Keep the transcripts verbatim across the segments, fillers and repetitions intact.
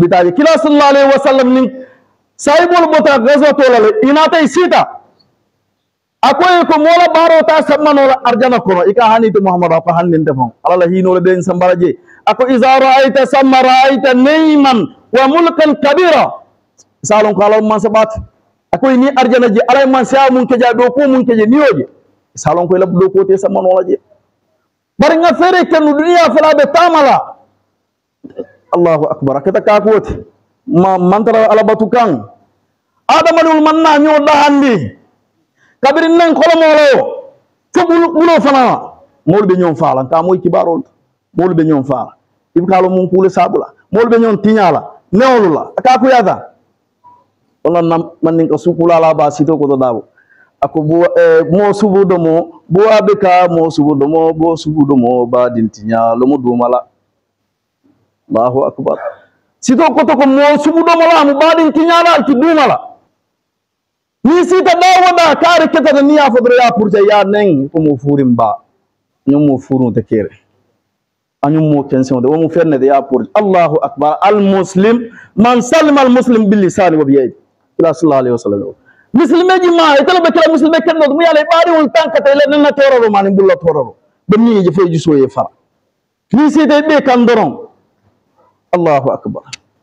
bitaje kila sallallahu alaihi wasallam nin saibul bota gazato la inata isita akoy ko mola baro ta sammano arjana kono ika hanito muhammad apa hanin defon ala hino le den sambaraje ako iza ra'aita samma ra'aita nayman wa mulkan kabira salon ko ala man sabat akoy ni arjana je ala man sa mun ke ja do ko mun ke je niyoje salon ko lab do ko te sammano la je bari nga fere kenu dunia fala be tamala Allahu akbar kata kakuti ma mantara ala batukan adamanul manna nyo dahandi kabirin nan kolomolo fo bulo fana mol be nyon fala ka moy kibarol mol be nyon fala ibkalo mun kule sabula mol be nyon tinyala newlula ka ku yada onon nam man ko sukula la ba sito ko do dabo ako bo mo subudo mo bo abeka mo subudo mo bo subudo mo ba dintinya lo mo dumala Allahu akbar sito ko to ko mo subudo mala mo ba dintinya la ki dumala ni sita dawo da kare keta da niya fodre ya purja ya nen ko mo furim ba nyum mo furun te kere anyum mo tension de mo ferne de ya purja Allahu akbar al muslim man salima al muslim bil lisan wa bi yadi ila sallallahu alaihi wasallam muslime ji ma itala be kala muslime ken no mu yalla bari won tankata le nan na tororo mani bulla tororo be ni je fay ju soye fara ni sita be kan doron Allahu akbar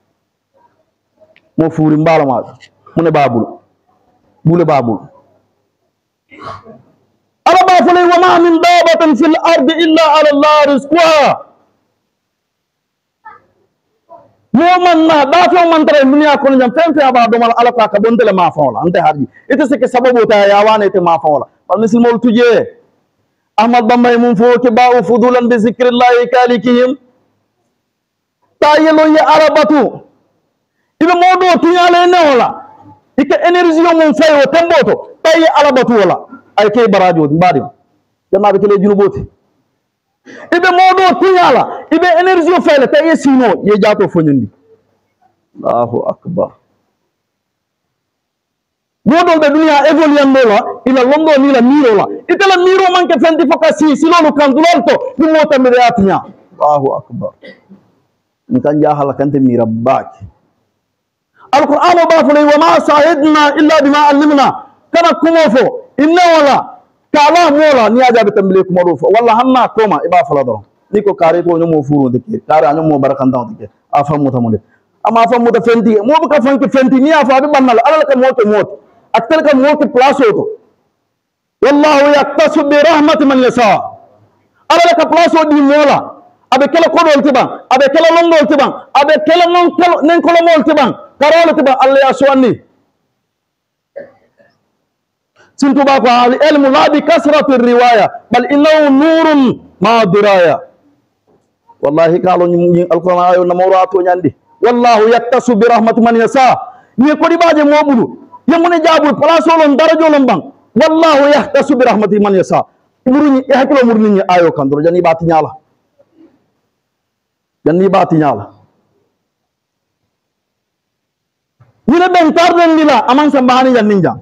mo furim bala ma mu ne babul bule babul ala ba fule wa ma min dabatin fil ardi illa ala allah rizquha mo man na da fo man tare dunya ko jam fem fe aba do mal ala ka ka bondele ma fawla ante harji ite se ke sababu ta ya wane te ma fawla par misil mol tuje ahmad bambay mum fo ke ba'u fudulan bi zikrillah kalikihim tayelo ya arabatu ibe modo tinyale ne wala ika energy mon fayo temboto tayi alabatu wala ay kay barajo mbadi jama be kele junuboti ibe modo tinyala ibe energy fayla tayi sino ye jato fonyandi Allahu akbar modo be dunia evolution dola ila londo ni la miro la itala miro manke fendi fokasi silolu kandulolto ni mota mi reatinya Allahu akbar nkan jahala kante mira baki القرآن بافلي وما شاهدنا إلا بما علمنا كما كموفو إنه ولا كلام ولا نياجا بتملك مروف والله هنا كوما إبافلا درو نيكو كاريكو نمو فورو دكي كاري نمو بركان داو دكي أفهم متمولد أما أفهم متفنتي مو بك فنك فنتي نيا فابي بنال على لك موت موت أكثر لك موت بلاسوتو والله يقتص برحمة من يشاء على لك بلاسو دي مولا أبي كلا كودو التبان أبي كلا لونغو التبان أبي كلا ننكلو مول التبان karole tiba Allah ya suwanni sintu ba ko al ilmu la bi kasrati riwaya bal innahu nurun ma diraya wallahi kalo nyum alquran ayo na mawrato nyandi wallahu yaktasu bi rahmati man yasa ni ko di baje mobudu yamune jabul place lon darajo lon bang wallahu yaktasu bi rahmati man yasa muruni e hakilo murni ayo kandro jani bati nyala jani bati nyala Nila bentar dan nila aman sambahani jan ninja.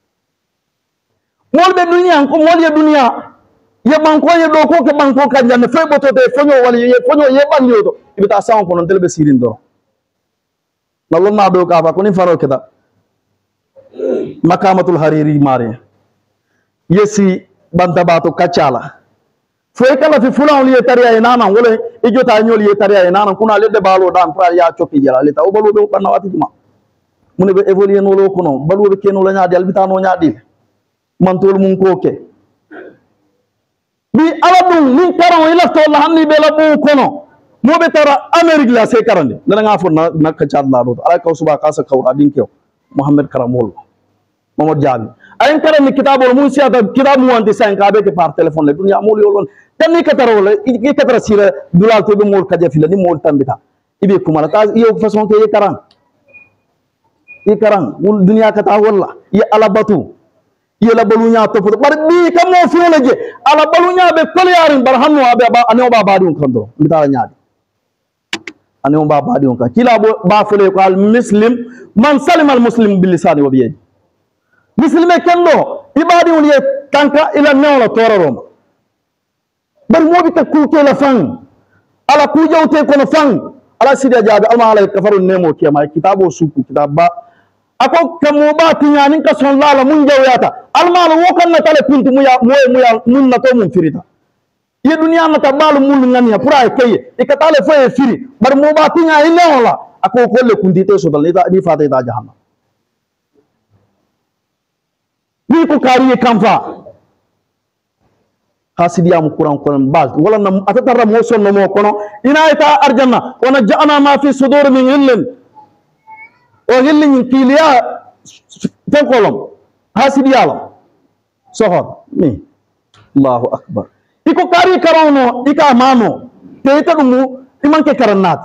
Mol be dunia ko mol ya dunia ye banko ye do ko ke banko kan jan fe boto te fonyo wali ye fonyo ye banyo to ibita sawo ko non telbe sirin do. Nallo ma do ka ba ko ni faro keda. Makamatul hariri mare. Yesi banta bato kachala. Foi kala fi fulan li tariya inana wala ijota nyol ye tariya inana kuna le de balo dan pra ya choki jala le taw balu do banawati juma. Mune be évoluer no lo kono balu be keno la nyaadi albitano nyaadi man tol mun ko ke bi alabun min taraw ila to la hanni be la bu kono mo be tara amerique la se karande la nga fo na nak chaad la do ala kaw suba ka sa kawra din kew muhammad karamol momod jaabi ay karani kitabul mun siata kitab mu anti cinq abe ke par téléphone le dunya mol yolon tan ni ka taraw la ki ka tara sira dulal to be mol ka jafi la ni mol tambita ibe kuma ta yo façon ke karan ikarang wul dunia kata wala ya ala batu ya la balunya to bar bi kam mo fiole je ala balunya be kolyarin barhamno abe ba ane ba badi on kandro mitala nyaadi ane on ba badi on ka kila ba fole ko al muslim man salima al muslim bil lisan wa bi yadi muslime kendo ibadi on ye tanka ila newla tororoma bar mo bi ta ku ke la fan ala ku jawte ko no fan ala sidia jabi alma ala kafaru nemo kiyama kitabo suku kitaba ako kamo ba tinyani ka son lala mun jawyata alma lo wokan na tale kuntu muya moy muya mun na to mun firita ye dunya na tabalu mun ngani pura kay e katale fo e firi bar mo ba tinya ille wala ako ko le kunti to so dal ni ta ni fata ta jahannam ni ko kariye kamfa hasidiya mu kuran kuran baz wala na atatarra mo son no mo kono ina ita arjanna wana ja'ana ma fi sudur min illin o illin kiliya tan kolom hasidiya la sohor ni Allahu akbar iko kari karono ika mano te ita dumu imanke karannati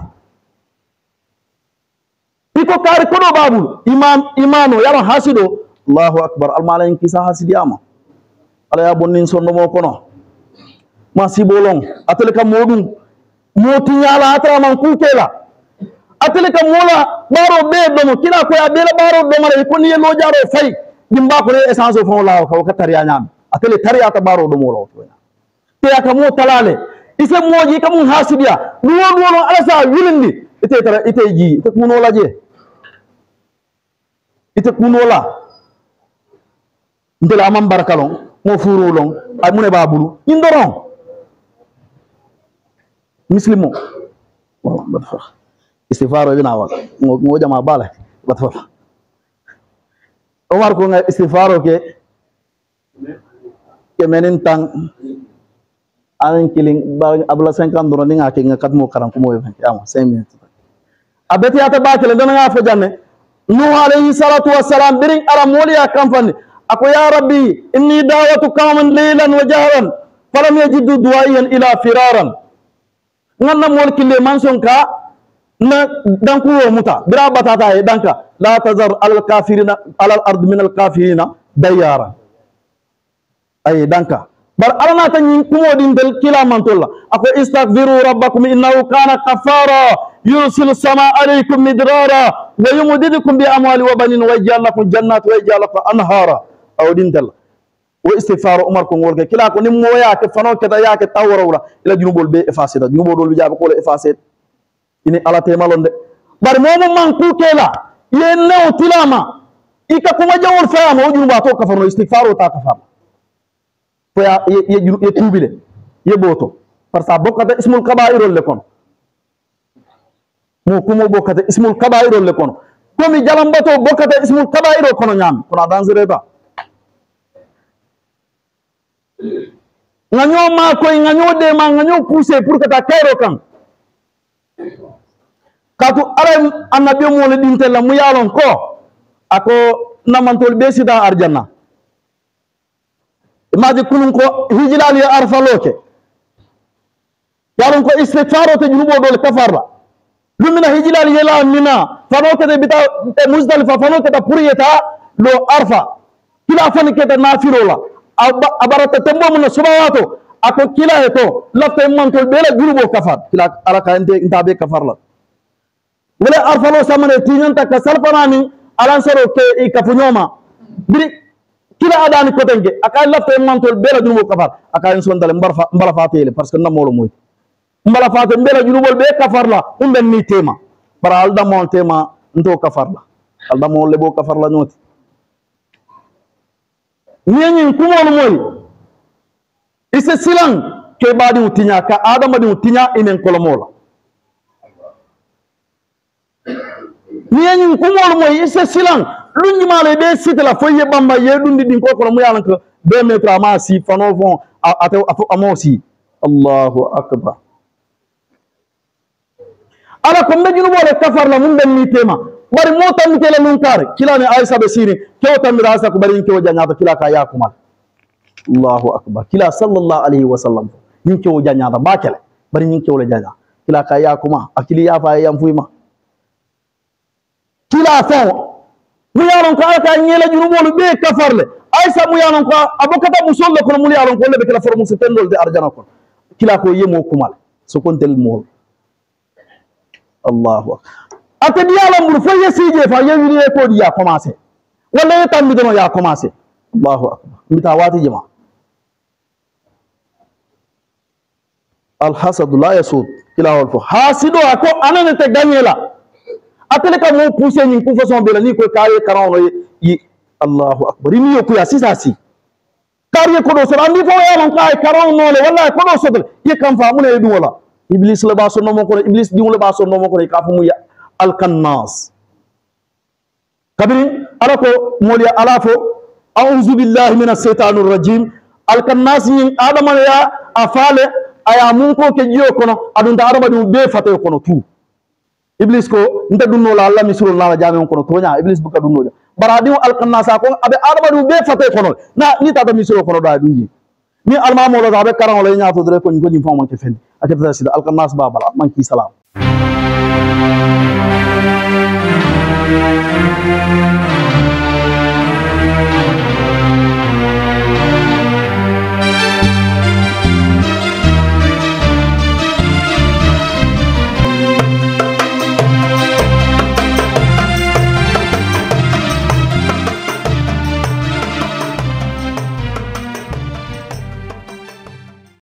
iko kari kodo babul imam imano yaro hasido Allahu akbar almalain kisa hasidiyama ala ya bonnin sonno mo kono masibolong ateleka modum moti nyala atra man kukela ateleka mola baro be domo kila ko ya bela baro domo re ko ni lo jaro fay dimba ko essence fon la ko ka tariya nyam atele tariya ta baro domo lo to te aka mo talale ise moji kam hasidiya duwo duwo ala sa yulindi ite tara ite ji ite kuno la je ite kuno la ndela amam barakalon mo furo long ay mune babulu indoron muslimo wala batfa istighfaro bina wal ngo jama bala batfa Omar ko nga istighfaro ke ke menin tang alen kiling abla cinquante doro ninga ke nga katmo karam ko mo fen yama cinq minutes abeti ata bakele dana nga fo janne nuh alayhi salatu wassalam birin ara moliya kamfani ako ya rabbi inni da'watu qauman laylan wa jahran falam yajidu du'aiyan ila firaran nganna mol kille manson ka na danku wo muta bira batata e danka la tazar al kafirina al ard min al kafirina dayara ay danka bar alana tan kumo din del kila mantolla ako istaghfiru rabbakum innahu kana kafara yursilu sama alaykum midrara wa yumdidukum bi amwali wa banin wa yaj'al lakum jannat wa yaj'al lakum anhara aw din del wo istighfar umar ko ngolke kila ko nim moya ke fano ke da yake tawrawla ila junubol be effacé da junubol dol jabe ko le effacé ini ala te malonde bar momo man ku kela ye new tilama ika kuma jawol fama o junuba to kafarno istighfar o ta kafar ko ya ye ye tubile ye boto par sa bokata ismul kaba'irul le kon mo kumo bokata ismul kaba'irul le kon komi jalambato bokata ismul kaba'irul kono nyam kono dangereux ba nganyo ma ko nganyo de ma nganyo pousser pour que ta kairo kan katu ara annabi mo le dinte la mu yalon ko ako namantol be sida arjanna maji kunun ko hijlal ya arfaloke yalon ko istighfaro te junubo dole kafarla lumina hijlal yela mina fanoke de bita muzdalifa fanoke ta puriyeta lo arfa kila fanike ta nafirola abarata tembo mun subawato ako kila eto lafta mantol bela jurubo kafar kila araka ente intabe kafar la wala arfalo samane tinyanta ka salfanani alansaro ke ikafunyoma biri kila adani kotenge aka lafta mantol bela jurubo kafar aka en sondale mbarfa mbala fatele parce que namolo moy mbala fatel bela jurubo be kafar la umbe ni tema para alda mon tema ndo kafar la alda mon lebo kafar la nyoti nyenyin kumolu moy ise silang ke badi utinya ka adama di utinya inen kolomola nyenyin kumolu moy ise silang lunji male be sitela foye bamba ye dundi din ko kolomo yalan ko deux mètres ama si fano fon ate amosi Allahu akbar ala ko mbejunu bole kafar la mun ben ni tema bari mota mi tele nun kare kila ne aisha be siri kewta mi rasa ko bari kewo janyata kila ka yakumal Allahu akbar kila sallallahu alaihi wasallam nin kewo janyata bakele bari nin kewo le janya kila ka yakuma akili ya fa yam fuima kila fa mu yaron ko aka nyela junubolu be kafarle aisha mu yaron ko abokata musolle ko mu yaron ko le be kala for mu setendol de arjana ko kila ko yemo kumal so kontel mo Allahu akbar ate diala mbur fo yesije fa yewiri ko di ya commencer wala yetam mi dono ya commencer Allahu akbar mita wati jama al hasad la yasud kilawol fo hasido ako anane te gagnela atele ka mo pousser ni ko façon bela ni ko kare karawno yi Allahu akbar ni yo ko ya sisasi kare ko do so andi fo ya man kay karawno le wallahi ko do so ye kam fa mun e dum wala iblis la ba so no mo ko iblis di wala ba so no mo ko ka fu mu ya al kannas kabiri alako moliya alafo a'udhu billahi minash shaitanir rajim al kannas min adama ya afale aya mun ko ke jiyo kono adun ta adama dum be fate kono tu iblis ko nta dunno la Allah misru la jame kono tonya iblis buka dunno baradi al kanasa ko abe adama dum be fate kono na ni ta misru kono da dunji ni alma mo la abe karan la nyaato dre ko ngoni famo ke fendi akata sida al kanas babala man ki salam